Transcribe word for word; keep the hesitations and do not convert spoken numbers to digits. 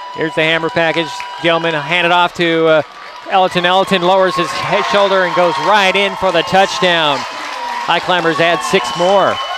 Here's the hammer package. Gilman handed off to uh, Eleton. Eleton lowers his head shoulder and goes right in for the touchdown. High Climbers add six more.